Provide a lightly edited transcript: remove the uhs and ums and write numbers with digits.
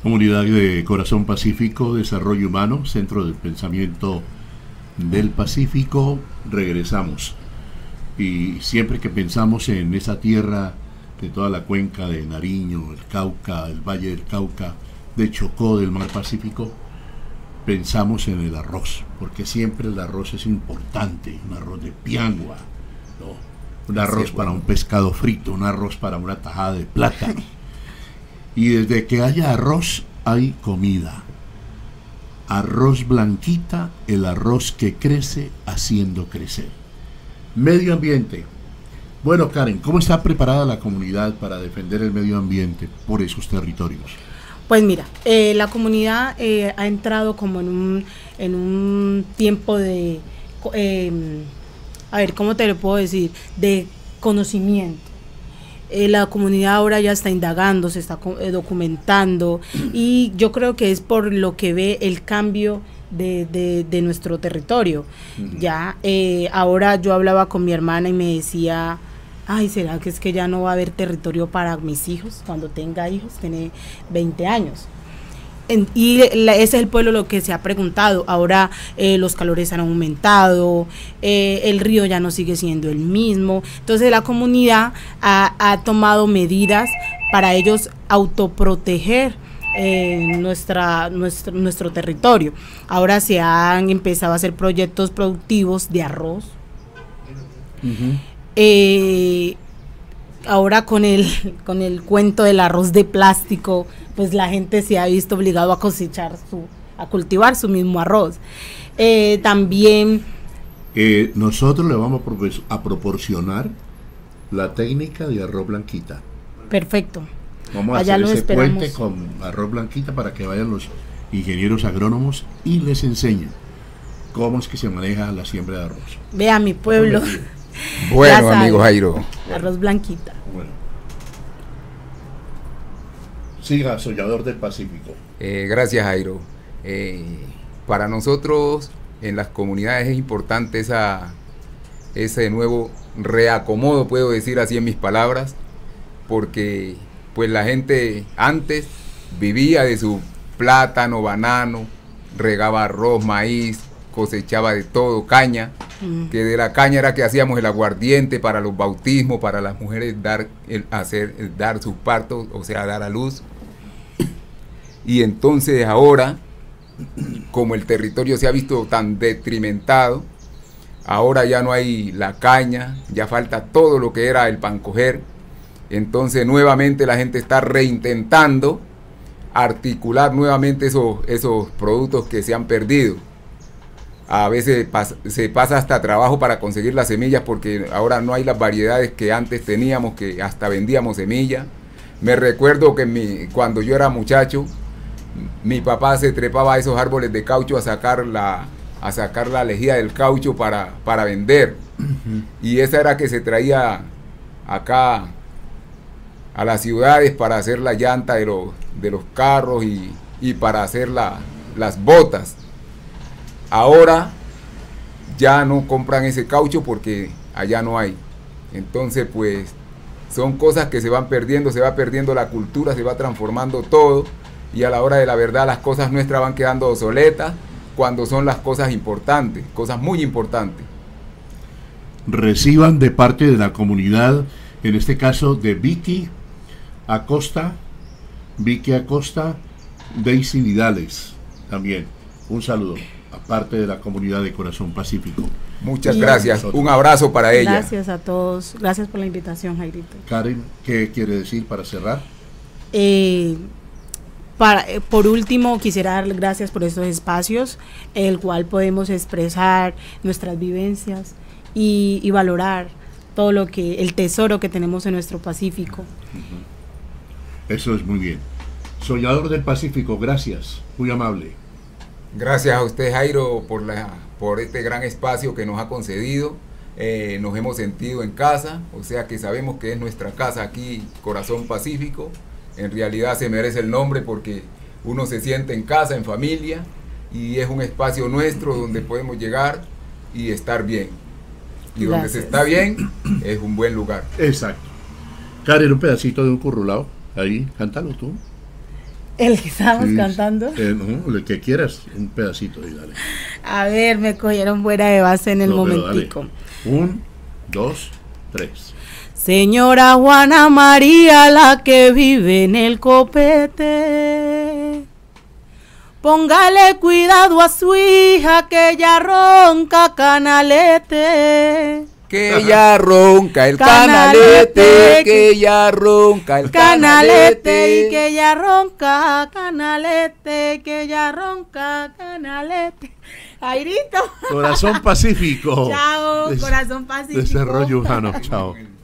Comunidad de Corazón Pacífico, Desarrollo Humano, Centro del Pensamiento del Pacífico, regresamos. Y siempre que pensamos en esa tierra de toda la cuenca de Nariño, el Cauca, el Valle del Cauca, de Chocó, del Mar Pacífico, pensamos en el arroz, porque siempre el arroz es importante, un arroz de piangua, ¿no? Un arroz para un pescado frito, un arroz para una tajada de plátano. Y desde que haya arroz, hay comida. Arroz Blanquita, el arroz que crece haciendo crecer. Medio ambiente. Bueno, Karen, ¿cómo está preparada la comunidad para defender el medio ambiente por esos territorios? Pues mira, la comunidad ha entrado como en un tiempo de, a ver, ¿cómo te lo puedo decir? De conocimiento. La comunidad ahora ya está indagando, se está documentando, y yo creo que es por lo que ve el cambio de nuestro territorio. Ya ahora yo hablaba con mi hermana y me decía, ay, ¿será que es que ya no va a haber territorio para mis hijos cuando tenga hijos? Tiene 20 años. Ese es el pueblo lo que se ha preguntado. Ahora los calores han aumentado, el río ya no sigue siendo el mismo. Entonces la comunidad ha tomado medidas para ellos autoproteger nuestro territorio. Ahora se han empezado a hacer proyectos productivos de arroz. Ahora con el cuento del arroz de plástico, pues la gente se ha visto obligado a a cultivar su mismo arroz. También nosotros le vamos a proporcionar la técnica de arroz Blanquita. Perfecto. Vamos a hacer ese puente con arroz Blanquita para que vayan los ingenieros agrónomos y les enseñen cómo es que se maneja la siembra de arroz. Vea mi pueblo. Bueno, amigo Jairo. Arroz Blanquita. Bueno. Siga, Soñador del Pacífico. Gracias, Jairo. Para nosotros en las comunidades es importante ese nuevo reacomodo, puedo decir así en mis palabras, porque pues la gente antes vivía de su plátano, banano, regaba arroz, maíz, cosechaba de todo, caña, que de la caña era que hacíamos el aguardiente para los bautismos, para las mujeres dar sus partos, o sea, dar a luz. Y entonces ahora, como el territorio se ha visto tan detrimentado, ahora ya no hay la caña, ya falta todo lo que era el pancoger. Entonces nuevamente la gente está reintentando articular nuevamente esos productos que se han perdido. A veces se pasa hasta trabajo para conseguir las semillas, porque ahora no hay las variedades que antes teníamos, que hasta vendíamos semillas. Me recuerdo que cuando yo era muchacho, mi papá se trepaba a esos árboles de caucho a sacar la lejía del caucho para vender. Y esa era que se traía acá a las ciudades para hacer la llanta de los carros y para hacer las botas. Ahora ya no compran ese caucho porque allá no hay. Entonces pues son cosas que se van perdiendo, se va perdiendo la cultura, se va transformando todo, y a la hora de la verdad las cosas nuestras van quedando obsoletas cuando son las cosas importantes, cosas muy importantes. Reciban de parte de la comunidad, en este caso de Vicky Acosta, Daisy Vidales también, un saludo, aparte de la comunidad de Corazón Pacífico. Muchas gracias, un abrazo para ella. Gracias a todos, gracias por la invitación, Jairito. Karen, ¿qué quiere decir para cerrar? Por último, quisiera dar gracias por estos espacios, el cual podemos expresar nuestras vivencias y valorar todo el tesoro que tenemos en nuestro Pacífico. Eso es muy bien. Soñador del Pacífico, gracias, muy amable. Gracias a usted, Jairo, por este gran espacio que nos ha concedido. Nos hemos sentido en casa, o sea que sabemos que es nuestra casa aquí, Corazón Pacífico. En realidad se merece el nombre porque uno se siente en casa, en familia, y es un espacio nuestro donde podemos llegar y estar bien. Y donde se está bien es un buen lugar. Exacto. Karen, un pedacito de un currulao, ahí, cántalo tú. El que estábamos Sí, cantando. No, lo que quieras, un pedacito y dale. A ver, me cogieron fuera de base en el No, pero momentico. dale. 1, 2, 3. Señora Juana María, la que vive en el copete, póngale cuidado a su hija que ella ronca canalete. Que ella ronca el Canalete, canalete, que ella ronca el Canalete y que ella ronca, canalete, que ella ronca, canalete. Jairito. Corazón Pacífico. Chao, Corazón Pacífico. Desarrollo humano. Chao.